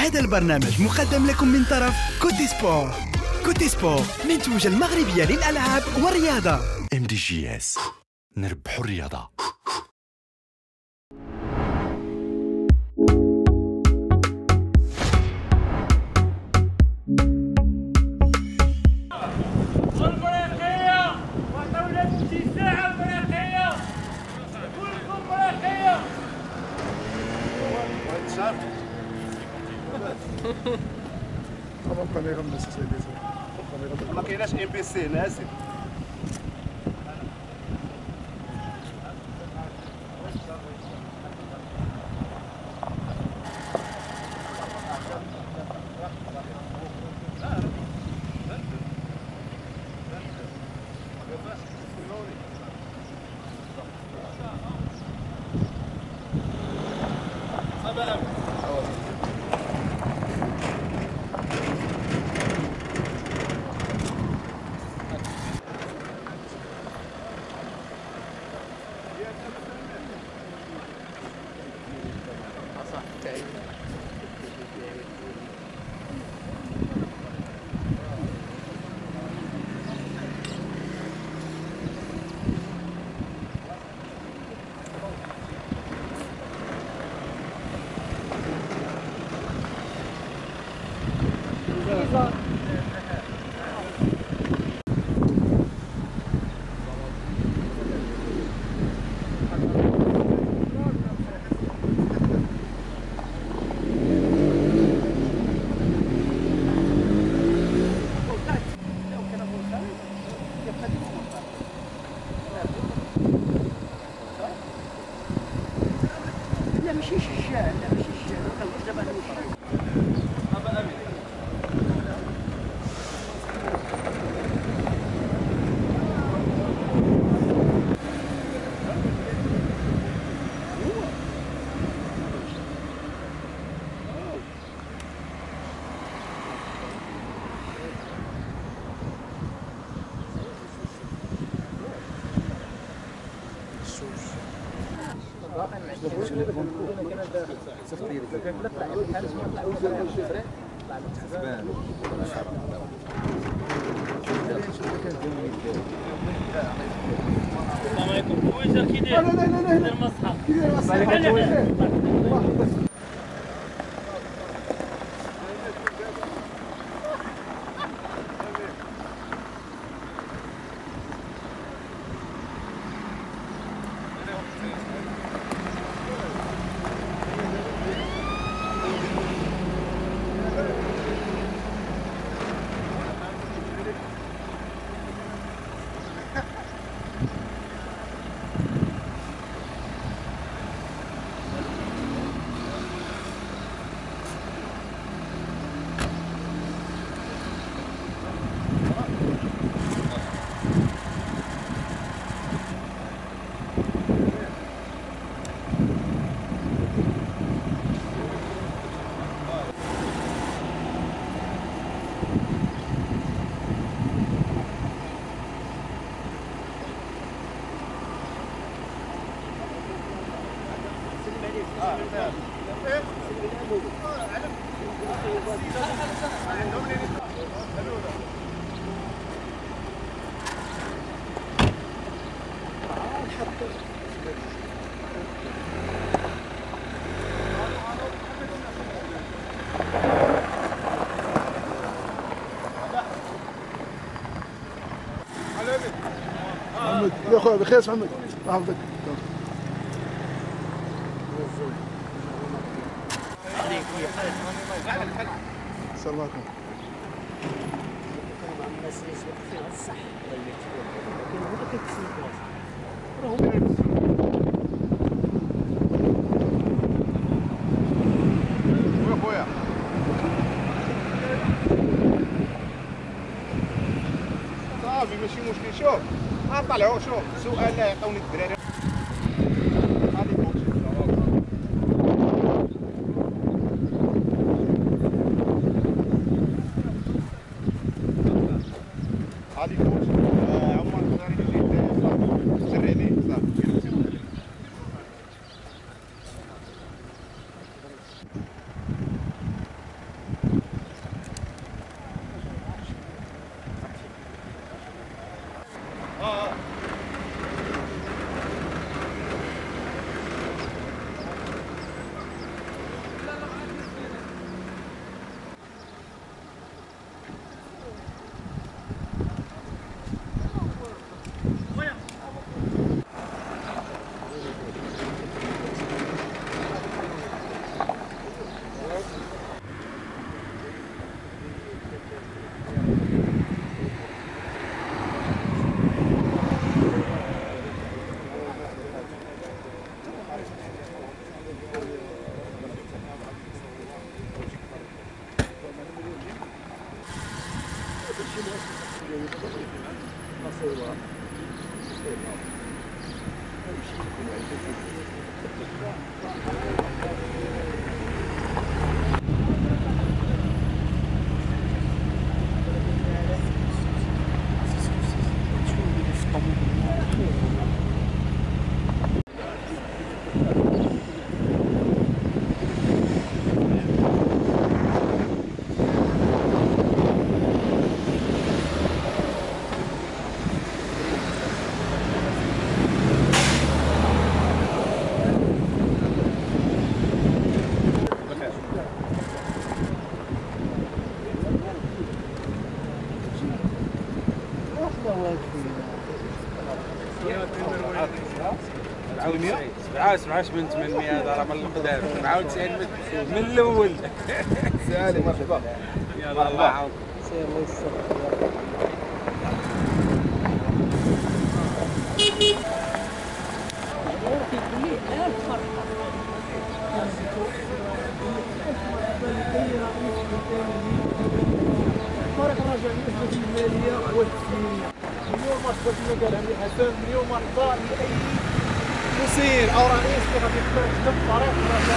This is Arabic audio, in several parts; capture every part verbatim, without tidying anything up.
هذا البرنامج مقدم لكم من طرف كوتي سبور. كوتي سبور منتوجة المغربية للألعاب والرياضة. ام دي جي اس، نربحوا الرياضة. ما كايناش ام بي سي ناسي. لا ماشي شجاع، لا ماشي شجاع، ما خلوش دابا نمشي. السلام عليكم. وين كي داير؟ لا لا لا لا المصحف. كي داير المصحف؟ محمد يا خويا بخير محمد الله يحفظك. السلام عليكم. خويا صافي ماشي مشكل. شوف غنطلعوا شوف سؤال لا يعطوني الدراري. هادي كوش عمر الدراري اللي جيت سرعني صافي. سبعة سبعة من ثمانمية هذا راه من القدام سبعة وتسعين من الأول. سالي مرحبا. يلا الله يعاونك. سير الله يستر. فرق راجع للنسبة المالية والتسليمية. اليوم أصبح لنا قال عندي حسن اليوم أرضاء لأي مسير أو رئيس اللي غادي يخدم فريق راجع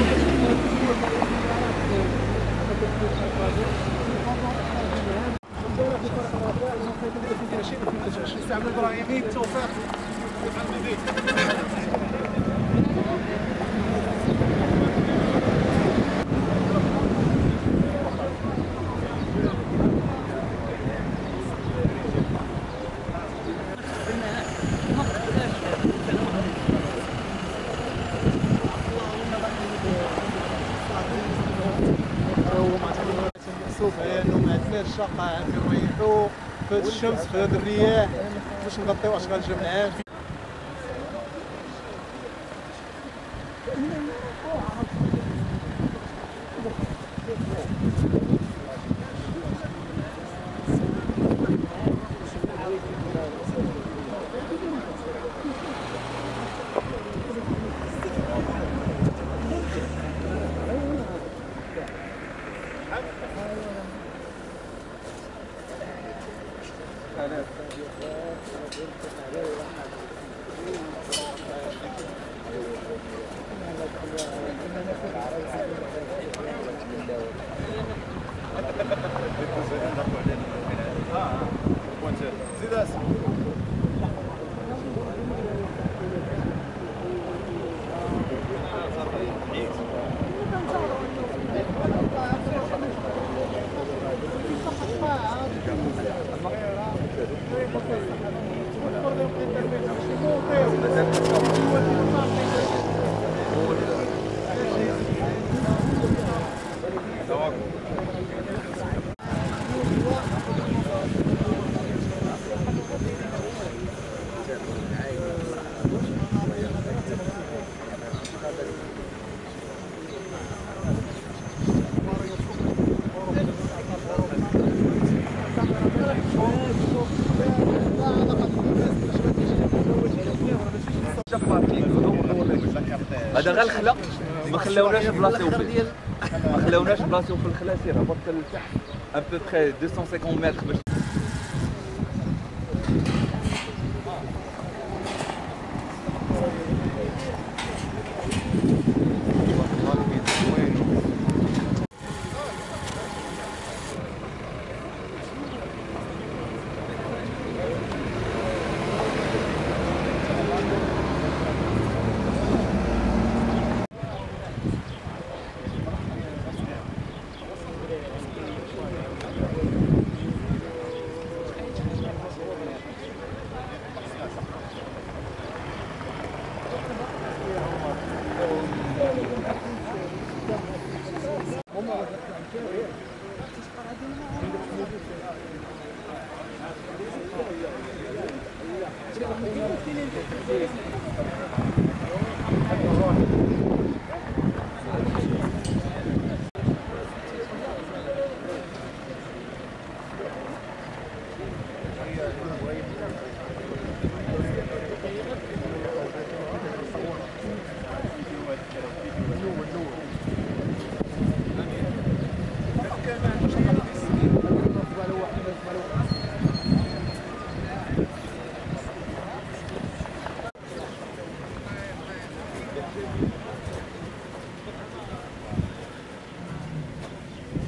استعمل إبراهيمي بالتوفيق. انه ما عندناش الشقه فين يريحوا في هذه الشمس في هذه الرياح باش نغطيو اشغال جمعات. هذا غير الخلا ما خلاوناش بلاصيو فيه ما خلاوناش بلاصيو في الخلا سير هبط لتحت ان بو بري deux cent cinquante متر باش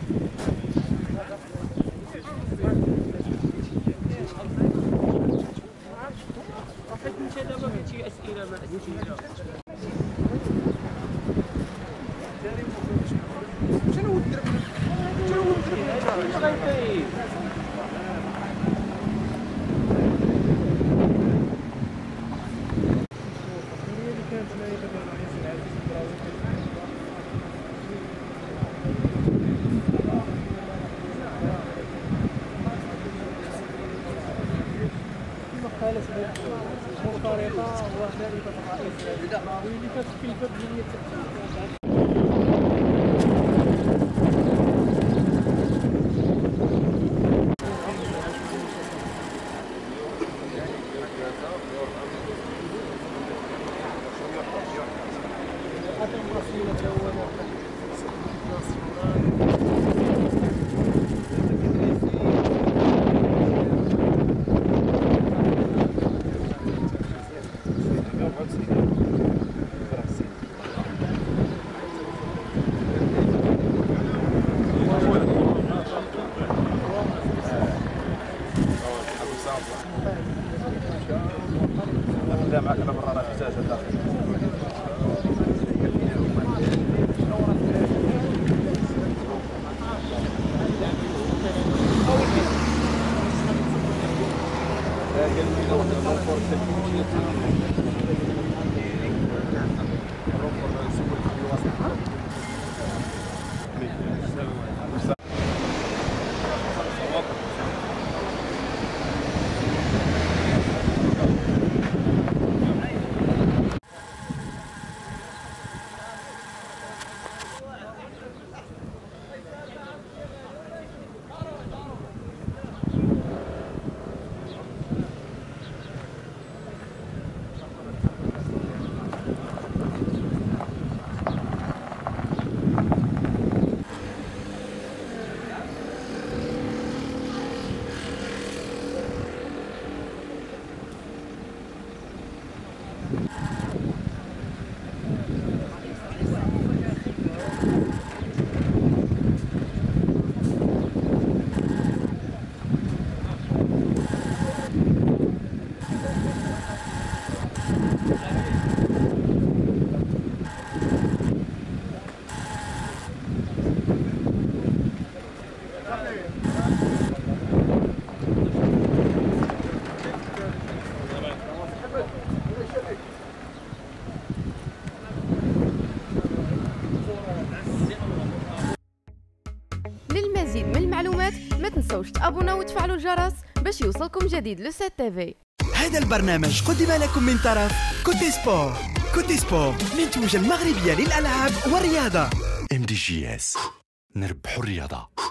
مرتبطه وذلك الرئيس الدعوي اللي كتشكل باب ديال للمزيد من المعلومات ما تنسوش تابوناو وتفعلوا الجرس باش يوصلكم جديد لو سات تيفي. هذا البرنامج قدم لكم من طرف كوتي سبور. كوتي سبور منتوجة المغربية للألعاب والرياضة. ام دي جي اس، نربحوا الرياضة.